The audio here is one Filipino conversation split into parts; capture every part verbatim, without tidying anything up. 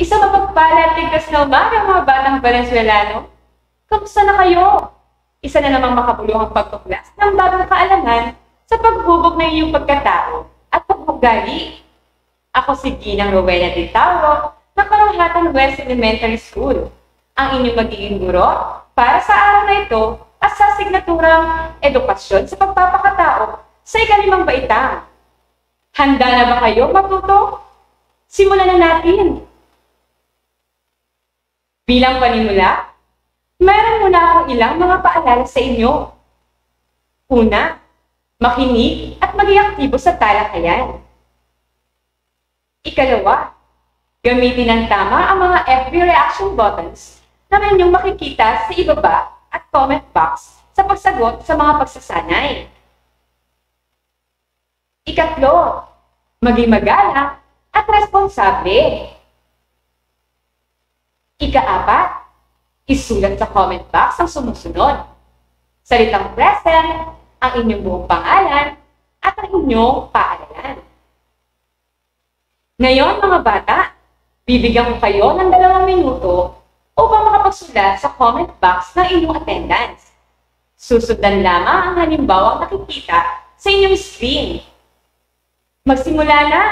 Isa mapagpala at ligtas na umaga mga batang Venezuelano. Kamusta na kayo? Isa na namang makabuluhang pagtuklas ng bagong kaalaman sa paghubog ng iyong pagkatao at paghugali. Ako si Ginang Rowena de Tauro ng Karahatan West Elementary School, ang inyong magiging guro para sa araw na ito at sa signaturang edukasyon sa pagpapakatao sa ikalimang baitang. Handa na ba kayo matuto? Simulan na natin! Bilang panimula, meron muna akong ilang mga paalala sa inyo. Una, makinig at maging aktibo sa talakayan. Ikalawa, gamitin ng tama ang mga F B reaction buttons na inyong makikita sa ibaba at comment box sa pagsagot sa mga pagsasanay. Ikatlo, maging magalang at responsable. Ikaapat, isulat sa comment box ang sumusunod. Salitang present, ang inyong buong pangalan, at ang inyong paaralan. Ngayon mga bata, bibigyan ko kayo ng dalawang minuto upang makapagsulat sa comment box ng inyong attendance. Susundan lamang ang halimbawang nakikita sa inyong screen. Magsimula na!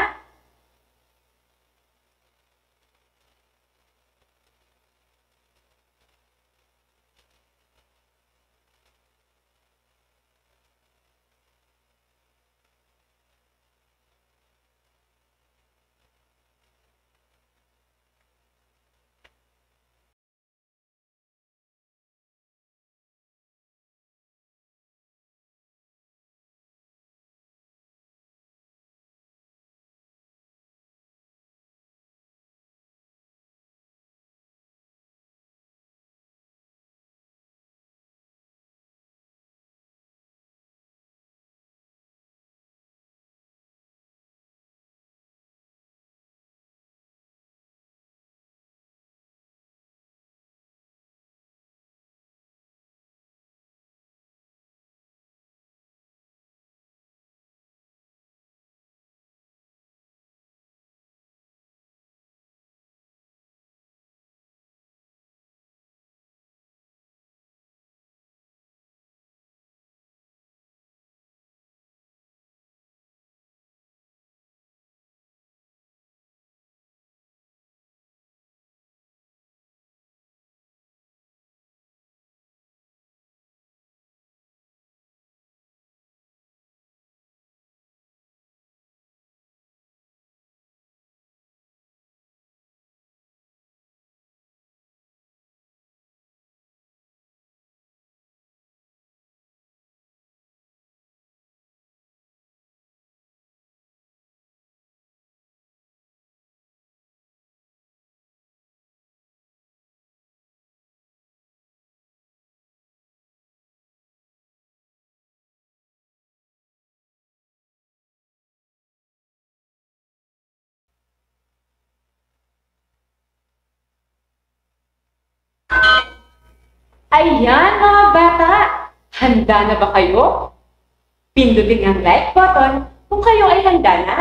Ayan mga bata! Handa na ba kayo? Pindutin ang like button kung kayo ay handa na.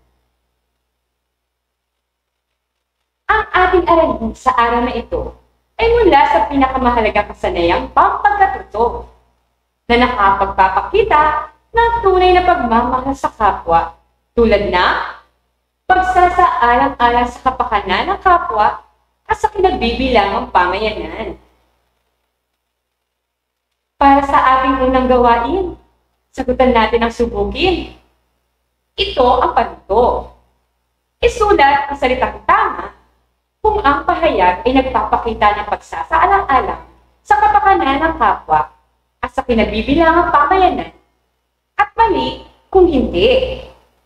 Ang ating aralin sa araw na ito ay mula sa pinakamahalagang kasanayang pampagkatuto na nakapagpapakita ng tunay na pagmamahal sa kapwa tulad na pagsasaalang-alang sa kapakanan ng kapwa at sa kinabibilangang pamayanan. Para sa ating unang gawain, sagutan natin ang subukin. Ito ang panuto. Isulat ang salitang tama kung ang pahayag ay nagpapakita ng pagsasaalang-alang sa kapakanan ng kapwa at sa kinabibilangang pamayanan, at mali kung hindi.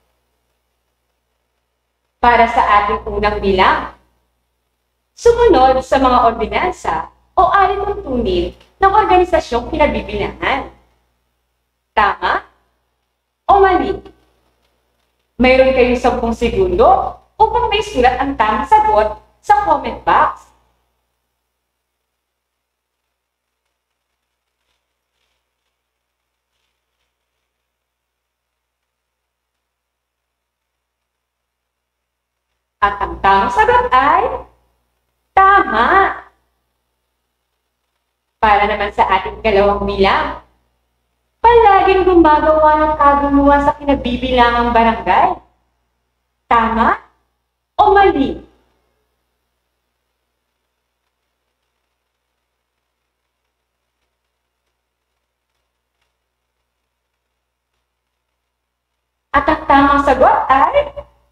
Para sa ating unang bilang, sumunod sa mga ordinansa o alituntunin ng organisasyong kinabibilangan. Tama o mali? Mayroon kayong sampung segundo upang may sulat ang tamang sagot sa comment box. At ang tamang sagot ay Tama! Para naman sa ating kalawang bilang, palaging gumagawa ng kaguluhan sa kinabibilangang barangay. Tama o mali? At ang tamang sagot ay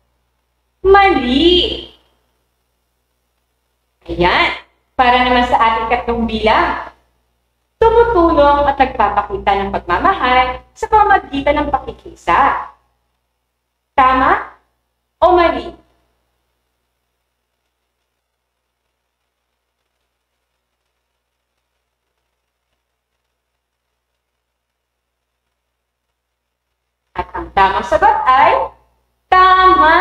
mali. Ayan, para naman sa ating katlong bilang, tumutulong at nagpapakita ng pagmamahal sa pamamagitan ng pakikisa. Tama o mali? At ang tamang sagot ay tama!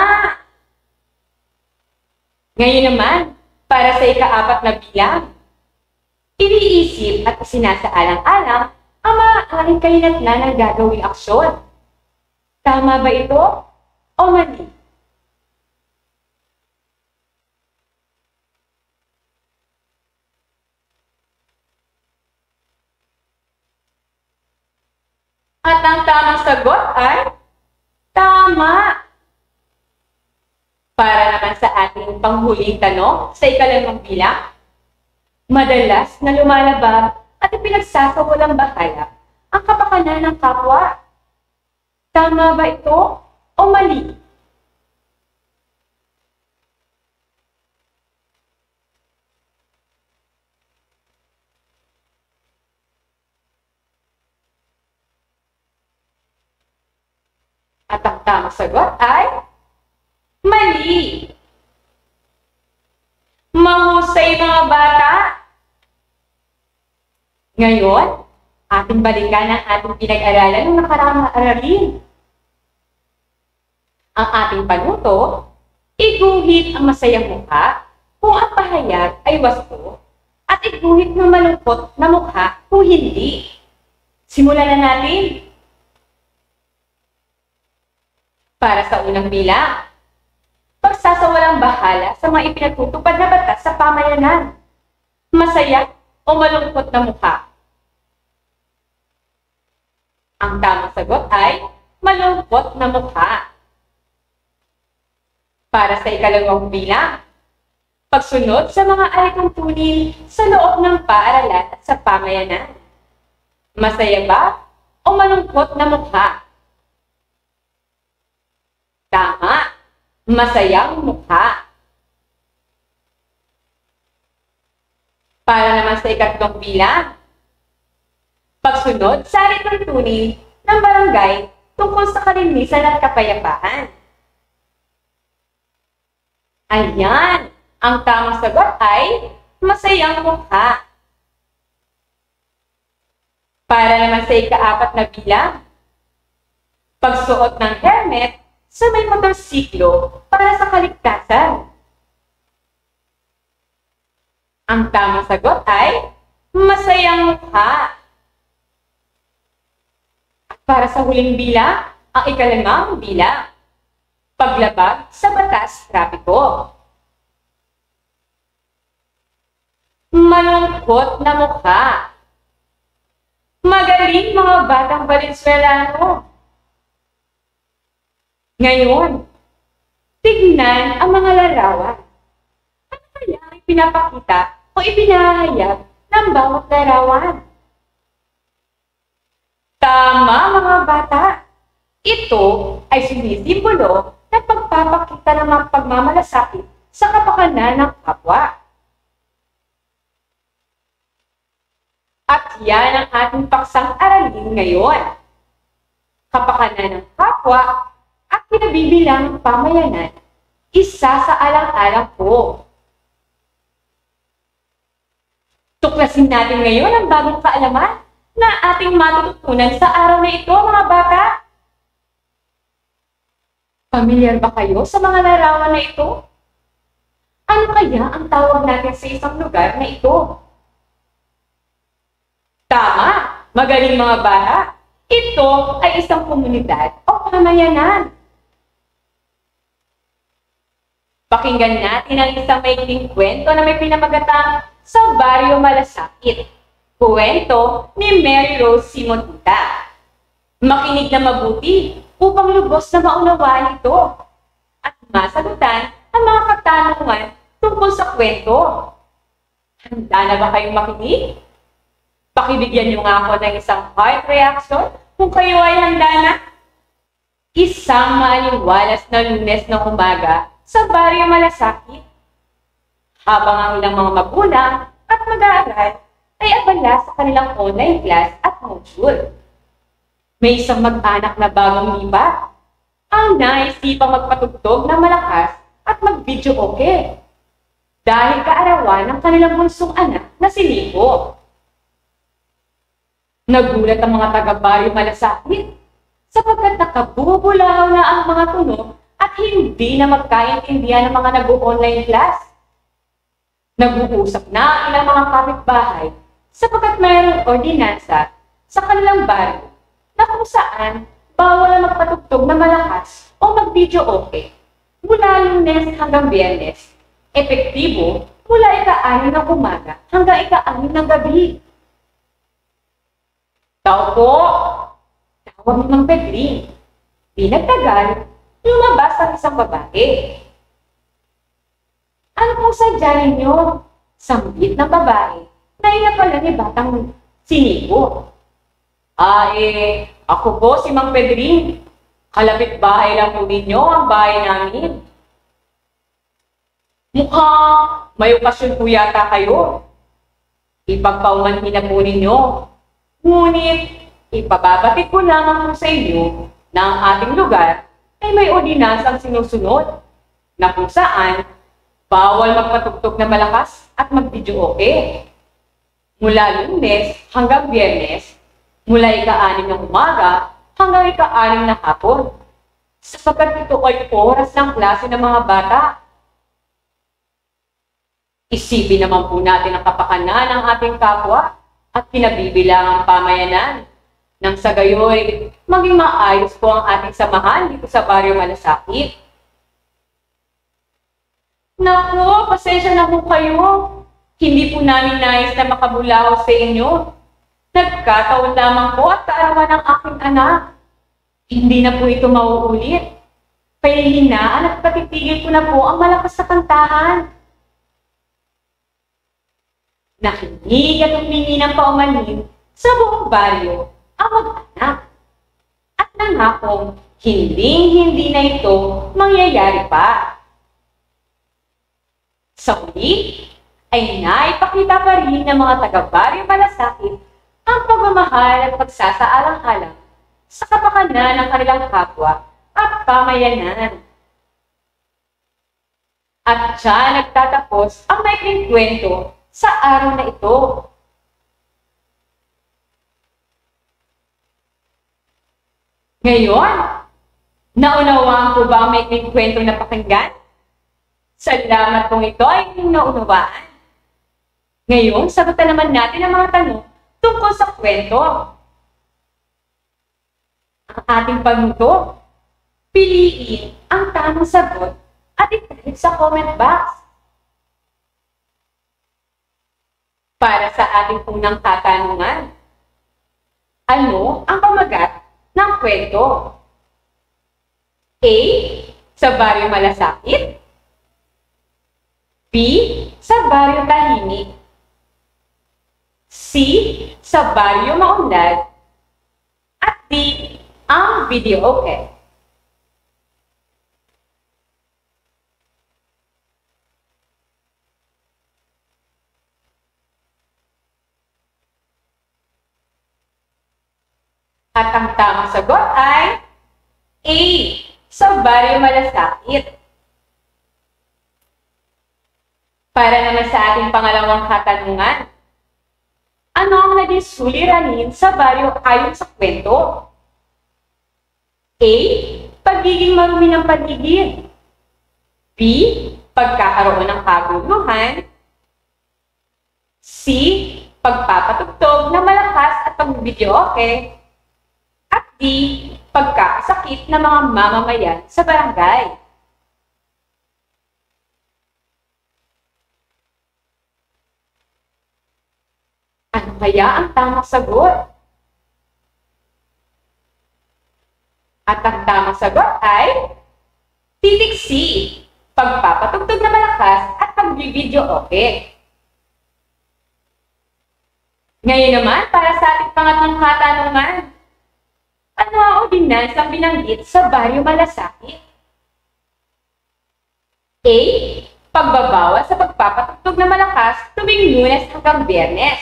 Ngayon naman, para sa ikaapat na bilang, iniisip at isinasaalang-alang ang maaaring kahinatnan ng gagawing aksyon. Tama ba ito o mali? At ang tamang sagot ay tama! Para naman sa ating panghuling tanong sa ikalimang bilang, madalas na lumalabag at ipinagsasawalang bahala ang kapakanan ng kapwa. Tama ba ito o mali? At ang tamang sagot ay mali! Mahusay mga bata! Ngayon, ating balikan ang ating pinag-aralan ng nakaraang aralin. Ang ating panuto, iguhit ang masayang mukha kung ang pahayag ay wasto at iguhit ng malungkot na mukha kung hindi. Simulan na natin. Para sa unang bilang, pagsasawalang bahala sa mga ipinatutupad na batas sa pamayanan. Masaya o malungkot na mukha? Ang tamang sagot ay malungkot na mukha. Para sa ikalawang bilang, pagsunod sa mga alituntunin sa loob ng paaralan at sa pamayanan. Masaya ba o malungkot na mukha? Tama, masayang mukha. Para naman sa ikatlong bilang, pagsunod sa alituntunin ng barangay tungkol sa kalinisan at kapayapaan. Ayan, ang tamang sagot ay masayang mukha. Para naman sa ikaapat na bilang, pagsuot ng helmet sa may motorsiklo para sa kaligtasan. Ang tamang sagot ay masayang mukha. At para sa huling bilang, ang ikalimang bilang, paglabag sa batas trapiko. Malungkot na mukha. Magaling mga batang Valenzuelano. Ngayon, tignan ang mga larawan. Ano kaya ang ipinapakita o ipinahayag ng bawat larawan? Tama mga bata! Ito ay sinisimbolo ng pagpapakita ng mga pagmamalasakit sa kapakanan ng kapwa. At yan ang ating paksang aralin ngayon. Kapakanan ng kapwa at kinabibilang pamayanan, isa sa alang-alang po. Tuklasin natin ngayon ang bagong kaalaman na ating matututunan sa araw na ito, mga bata. Pamilyar ba kayo sa mga larawan na ito? Ano kaya ang tawag natin sa isang lugar na ito? Tama! Magaling mga bata! Ito ay isang komunidad o pamayanan. Pakinggan natin ang isang maikling kwento na may pinamagatang Sa Baryo Malasakit. Kwento ni Mary Rose Simonita. Makinig na mabuti upang lubos na maunawaan ito at masagutan ang mga katanungan tungkol sa kwento. Handa na ba kayong makinig? Pakibigyan niyo nga ako ng isang heart reaction kung kayo ay handa na. Isang maaliwalas na Lunes ng umaga sa Baryo Malasakit. Habang ang ilang mga magulang at mag-aaral ay abala sa kanilang online class at module. May isang mag-anak na bagong lipat ang naisipang magpatugtog na malakas at mag-video okay dahil kaarawan ng kanilang bunsong anak na si Nico. Nagulat ang mga taga-Baryo Malasakit sapagkat nakabubulahaw na ang mga tunog at hindi na magkaintindihan ng mga nag-online class. Nag-uusap na ang ilang mga kapitbahay sapagkat mayroong ordinansa sa kanilang baryo na kung saan bawal na magpatugtog na malakas o mag-video okay mula Lunes hanggang Biyernes, epektibo mula ika-anim ng umaga hanggang ika-anim ng gabi. Tao po! Tawag ni Mang Pedring. Di nagtagal, lumabas ang isang babae. Ano pong sadya ninyo? Sambit ng babae na ina pala ni Batang Sinipo. Ah eh, ako po si Mang Pedring. Kalapit bahay lang po ninyo ang bahay namin. Mukhang may okasyon po yata kayo. Ipagpaumanhin na po ninyo. Ngunit, ipababatid ko lamang po sa inyo na ang ating lugar ay may ordinansang sinusunod na kung saan bawal magpatugtog na malakas at mag-video okay. Mula Lunes hanggang Biyernes, mula ika-anim ng umaga hanggang ika-anim na hapon. Sapagkat ito ay oras ng klase ng mga bata. Isipin naman po natin ang kapakanan ng ating kapwa at pinabibilangang pamayanan. Nang sa gayoy, maging maayos po ang ating samahan dito sa Baryo Malasakit. Naku, pasensya na po kayo. Hindi po namin nais na makabulaw sa inyo. Nagkataon lamang po at kaarawan ng aking anak. Hindi na po ito mauulit. Pahihinaan at patitigil ko na po ang malakas sa kantahan. Nakinig at humingi ng paumanhin sa buong baryo ang mag-anak. At nangakong hindi-hindi na ito mangyayari pa. Sa huli, ay naipakita pa rin ng mga taga-Baryo Malasakit ang pagmamahal at pagsasaalang-alang sa kapakanan ng kanilang kapwa at pamayanan. At siya nagtatapos ang maikling kwento sa araw na ito. Ngayon, naunawaan ko ba ang maikling kwento na pakinggan? Salamat kung ito ay inyong naunawaan. Ngayon, sagutan naman natin ang mga tanong tungkol sa kwento. Ang ating pagmuto, piliin ang tamang sagot at itype sa comment box. Para sa ating unang katanungan, ano ang pamagat ng kwento? A. Sa Baryo Malasakit. B. Sa Baryo Tahimik. C. Sa Baryo Maunlad. At D. Ang video okay. At ang tamang sagot ay A. Sa Baryo Malasakit. Para naman sa ating pangalawang katanungan, ano ang naging suliranin sa baryo ayon sa kwento? A. Pagiging marumi ng paligid. B. Pagkakaroon ng kaguluhan. C. Pagpapatugtog na malakas at pag-video okay. At D. D. Pagkakasakit ng mga mamamayan sa barangay. kaya ang tamang sagot? At ang tamang sagot ay titik C, pagpapatugtog na malakas at pagbibideo okay. Ngayon naman, para sa ating pangatlong katanungan, ano ang ordinansang binanggit sa Baryo Malasakit? A. Pagbabawal sa pagpapatugtog na malakas tuwing Lunes hanggang Biyernes.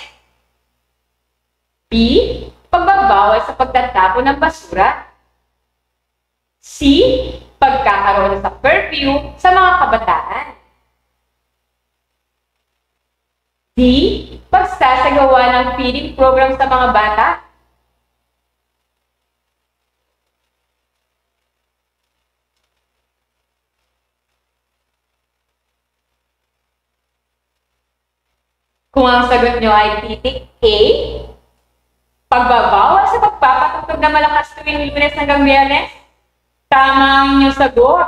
B. Pagbabawal sa pagtatapon ng basura. C. Pagkakaroon sa curfew sa mga kabataan. D. Pagsasagawa ng feeding program sa mga bata. Kung ang sagot nyo ay titik A, pagbabawal sa pagpapatugtog na malakas tuwing Lunes hanggang Biyernes, tama ang inyong sagot.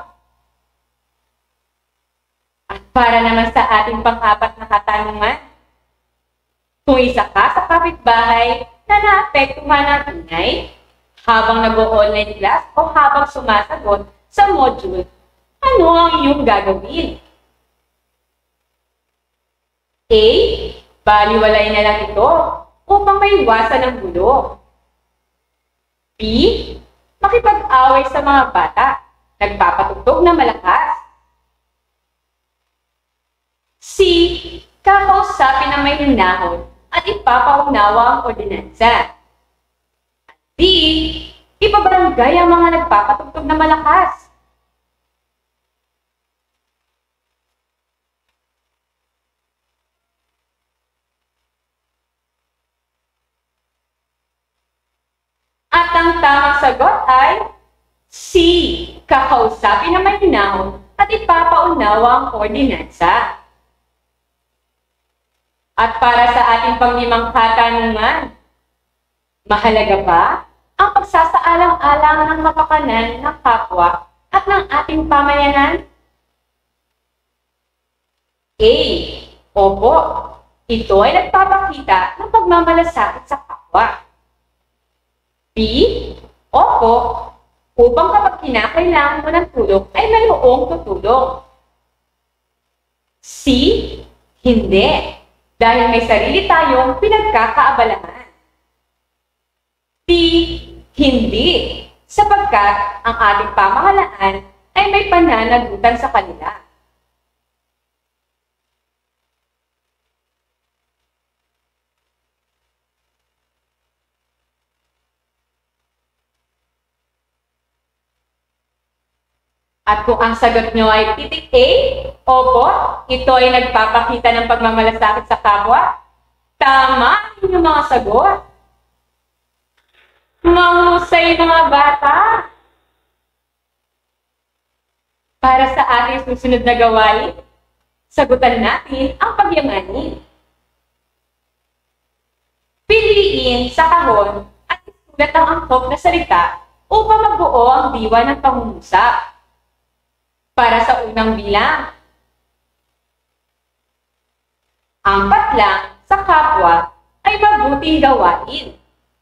At para naman sa ating pang-apat na katanungan, kung isa ka sa kapitbahay na naapektuhan ng ingay habang nag-o-online class o habang sumasagot sa module, ano ang iyong gagawin? A. Baliwalay na lang ito upang maiwasan ang gulo. B. Makipag-away sa mga bata, nagpapatugtog na malakas. C. Kakausapin na may hinahon at ipapaunawa ang ordinansa. D. Ipabarangay ang mga nagpapatugtog na malakas. At ang tamang sagot ay C. Kakausapin na may hinahon at ipapaunawa ang ordinansa. At para sa ating panglimang katanungan, mahalaga ba ang pagsasaalang-alang ng mapakanan ng kapwa at ng ating pamayanan? A. Opo, ito ay nagpapakita ng pagmamalasakit sa kapwa. B. Opo, upang kapag kinakailangan mo ng tulong ay mayroong tutulong. C. Hindi, dahil may sarili tayong pinagkakaabalahan. D. Hindi, sapagkat ang ating pamahalaan ay may pananagutan sa kanila. At kung ang sagot nyo ay titik A, opo, ito ay nagpapakita ng pagmamalasakit sa kapwa, tama ang inyong mga sagot. Mahusay mga bata! Para sa ating susunod na gawain, sagutan natin ang pagyamanin. Piliin sa kahon at isulat ang angkop na salita upang magbuo ang diwa ng pangungusap. Para sa unang bilang, ang patlang sa kapwa ay mabuting gawain.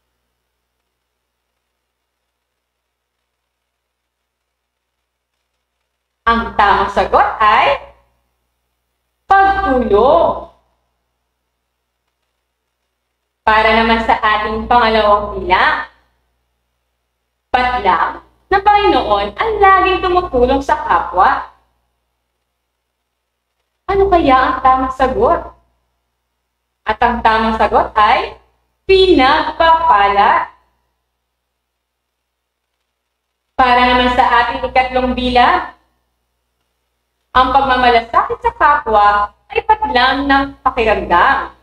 Ang tamang sagot ay pagtulong. Para naman sa ating pangalawang bilang, patlang ng Panginoon ang laging tumutulong sa kapwa. Ano kaya ang tamang sagot? At ang tamang sagot ay pinagpapala. Para naman sa ating ikatlong bilang, ang pagmamalasakit sa kapwa ay patlang ng pakiramdam.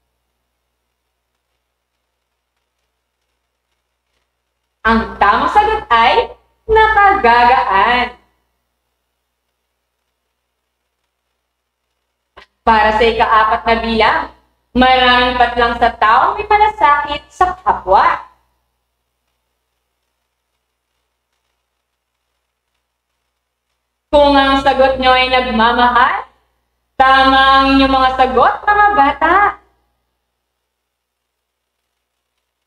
Ang tamang sagot ay nakagagaan. Para sa ikaapat na bilang, maraming patlang sa taong may malasakit sa kapwa. Kung ang sagot nyo ay nagmamahal, tama ang inyong mga sagot, mga bata.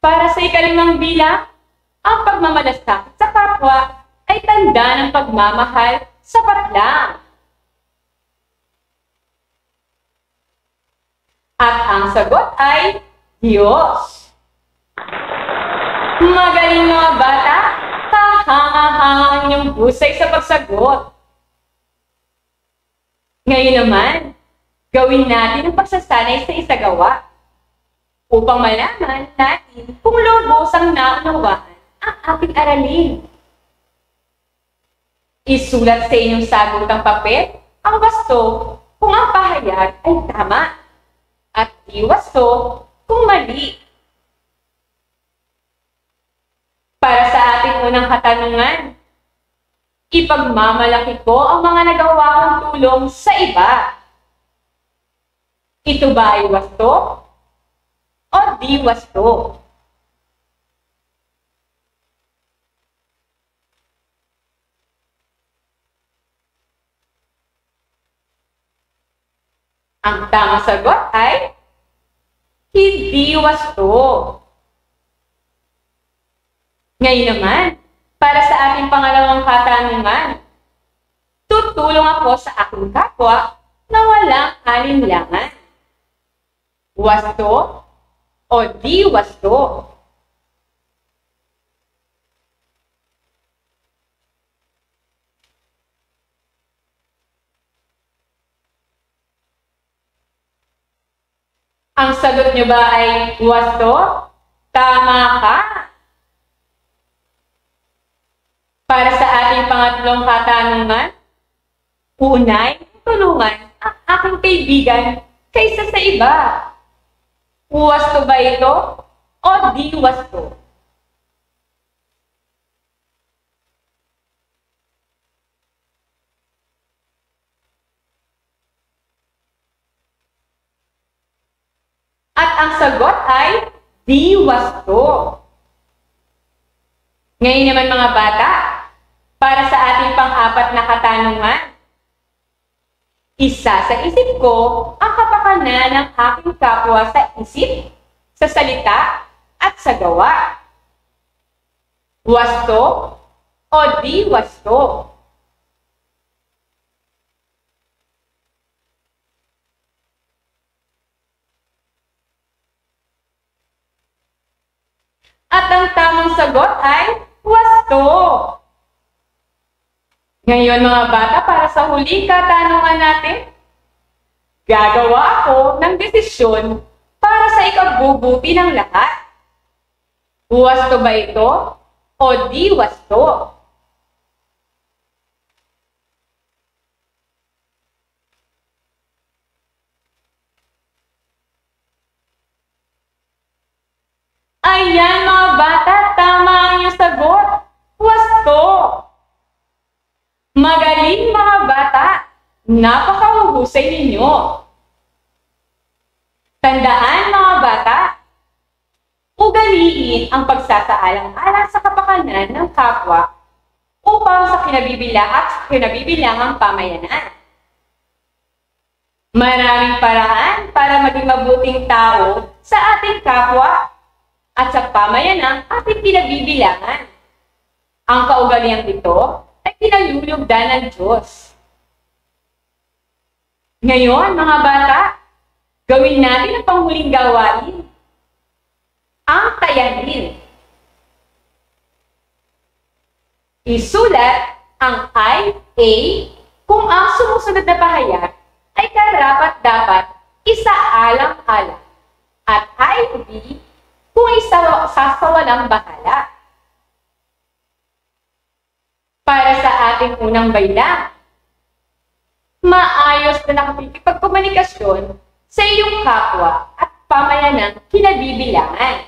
Para sa ikalimang bilang, ang pagmamalasakit sa kapwa ay tanda ng pagmamahal sapat lang. At ang sagot ay Diyos. Magaling mga bata, kahanga-hangang yung husay sa pagsagot. Ngayon naman, gawin natin ang pagsasanay sa isagawa upang malaman natin kung lubos ang naunawaan ang ating aralin. Isulat sa inyong sagutang papel ang wasto kung ang pahayag ay tama at di wasto kung mali. Para sa ating unang katanungan, ipagmamalaki ko ang mga nagawa kong tulong sa iba. Ito ba ay wasto o di wasto? Ang tamang sagot ay hindi wasto. Ngayon naman, para sa ating pangalawang katanungan, tutulong ako sa aking kapwa na walang alinlangan. Wasto o di wasto? Ang sagot niyo ba ay wasto? Tama ka! Para sa ating pangatlong katanungan, unay tulungan ang aking kaibigan kaysa sa iba. Wasto ba ito o di wasto? At ang sagot ay di wasto. Ngayon naman mga bata, para sa ating pang-apat na katanungan, isa sa isip ko ang kapakanan ng aking kapwa sa isip, sa salita, at sa gawa. Wasto o di wasto? At ang tamang sagot ay wasto. Ngayon mga bata, para sa huling katanungan natin, gagawa ako ng desisyon para sa ikabubuti ng lahat. Wasto ba ito o di wasto? Ayan mga bata, tama ang iyong sagot. Wasto. Magaling mga bata, napakahuhusay ninyo. Tandaan mga bata, ugaliin ang pagsasaalang-alang sa kapakanan ng kapwa upang sa kinabibilang at kinabibilangang pamayanan. Maraming paraan para maging mabuting tao sa ating kapwa at sa pamayanang ating kinabibilangan. Ang kaugaliang ito ay pinalulugdan ng Diyos. Ngayon, mga bata, gawin natin ang panghuling gawain. Ang tayahin. Isulat ang I A kung ang sumusunod na pahayag ay karapat-dapat isaalang-alang at I B kung isa sasawalang bahala. Para sa ating unang baylan, maayos na nakapagkomunikasyon sa iyong kapwa at pamayanang kinabibilangan.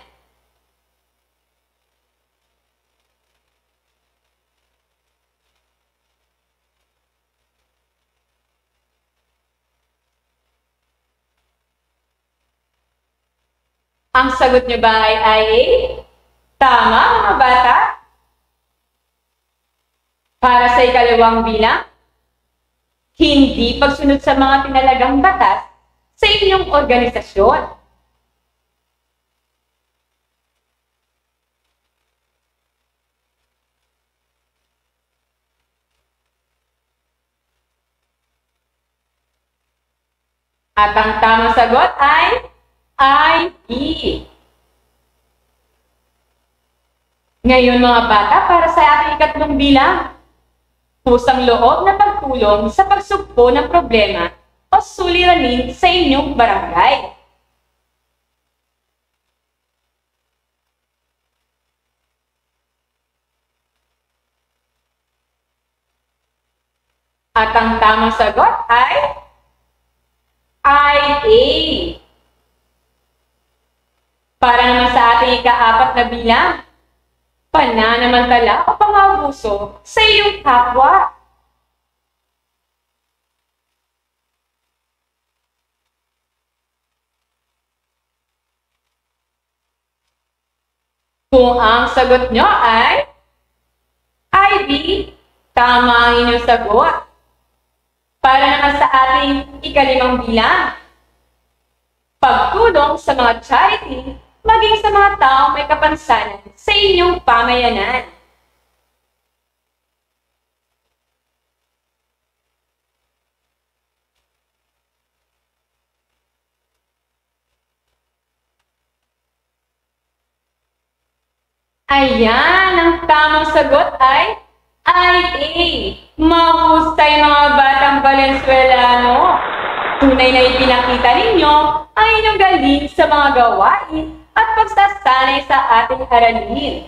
Ang sagot niyo ba ay I A? Tama mga bata? Para sa ikalawang bilang, hindi pagsunod sa mga pinalagang batas sa inyong organisasyon. At ang tamang sagot ay I D. Ngayon mga bata, para sa ating ikatlong bilang, pusang loob na pagtulong sa pagsugpo ng problema o suliranin sa inyong barangay. At ang tamang sagot ay I A. Para naman sa ating ikaapat na bilang, pananamantala o pangabuso sa iyong kapwa. Kung ang sagot nyo ay I B, tama ang inyong sagot. Para naman sa ating ikalimang bilang, pagtulong sa mga charity, maging sa mga taong may kapansanan sa inyong pamayanan. Ayan, ang tamang sagot ay I A. Mahusay mga batang Valenzuelano. Tunay na ipinakita ninyo ang inyong galing sa mga gawain at pagsasanay sa ating aralin.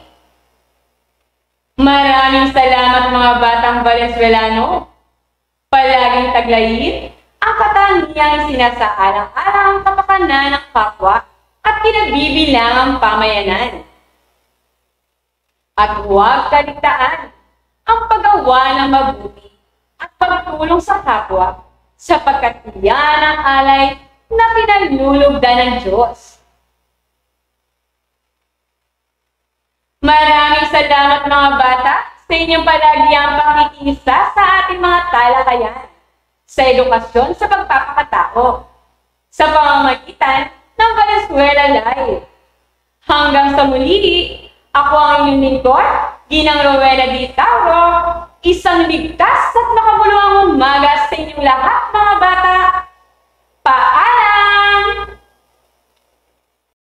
Maraming salamat mga batang Valenzuelano. Palaging taglayin ang katangiang sinasaalang-alang kapakanan ng kapwa at kinabibilang ang pamayanan. At huwag kaligtaan ang paggawa ng mabuti at pagtulong sa kapwa sapagkat iyan ang alay na pinalulugdan ng Diyos. Maraming salamat mga bata sa inyong palagiang pakikiisa sa ating mga talakayan, sa edukasyon sa pagpapakatao, sa pamamagitan ng Valenzuela Live. Hanggang sa muli, ako ang inyong lingkod, Ginang Rowena D. Tauro, isang ligtas at makabuluhang umaga sa inyong lahat mga bata. Paa